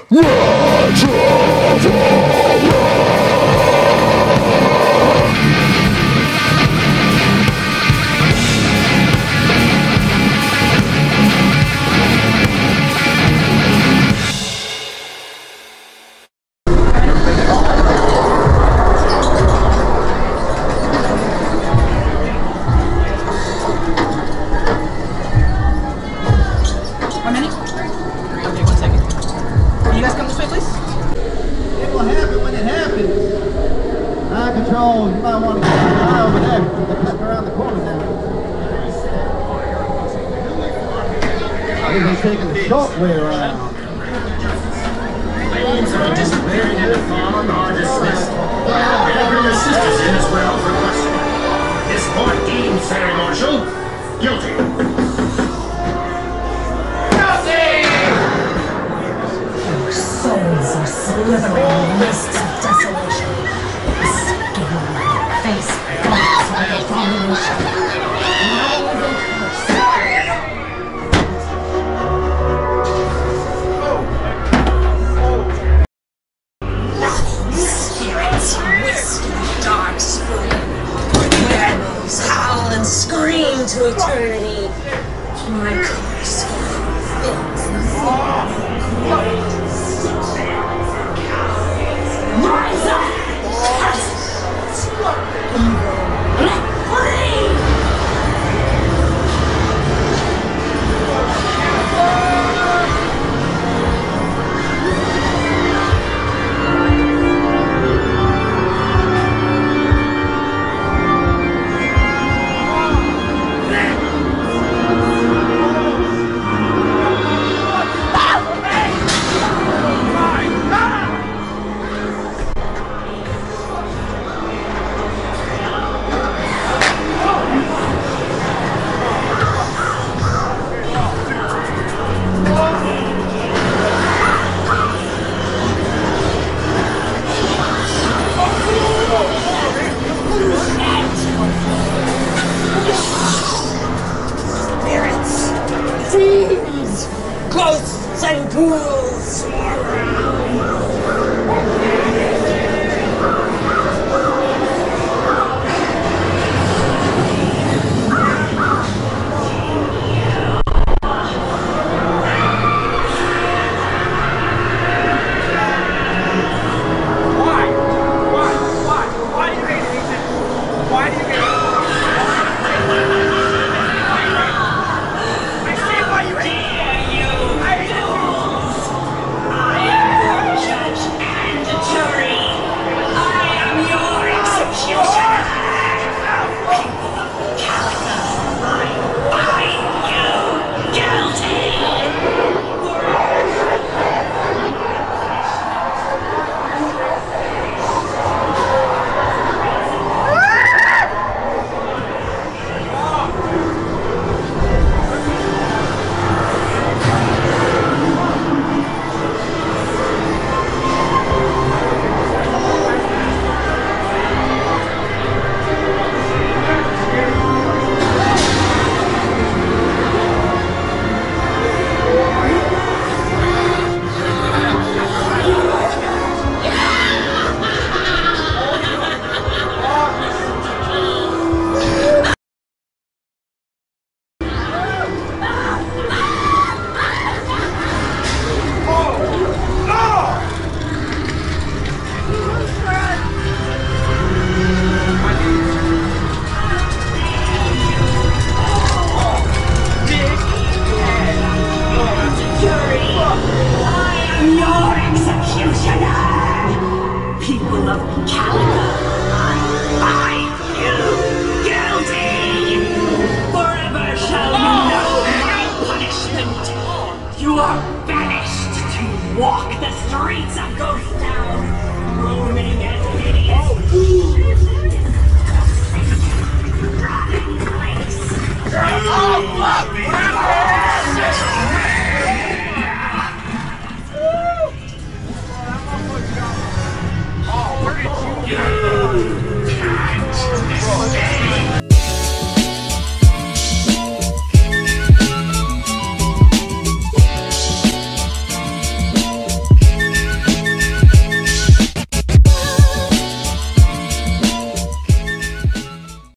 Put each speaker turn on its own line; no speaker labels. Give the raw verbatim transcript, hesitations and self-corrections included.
You might want to get an eye over there. They're cutting around the corner now. I think they're taking the short way around.
Ladies are disciplined and fallen are dismissed. And bring your sisters in as well for questioning. This court deems Sarah Marshall guilty. Guilty!
Your souls are slithering mists of desolation. Face flats like a abomination. Spirits whisk in the dark spring. Werewolves howl and scream to eternity. My curse fills the floor. Rise up! Ghosts and ghouls
Why? Why? Why? Why do you hate me? Why do you hate me? I see why you hate me.
People of Calico, I find you guilty! Forever shall you know my punishment! You are banished to walk the streets of Ghost Town, roaming as hideous fools. Rotting place!